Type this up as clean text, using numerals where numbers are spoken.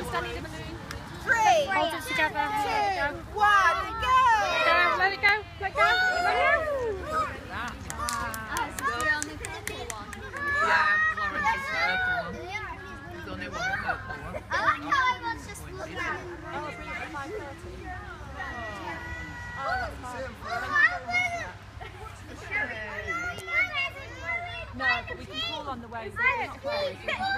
Everyone standing in the balloon. 3, Hold it together. 2, 1, go! Let it go. Let go. Let go. Yeah, Lawrence is the purple one. There's only one purple one. I like how everyone's just looking at me. Oh, bring it at 5:30. No, but we can call on the way.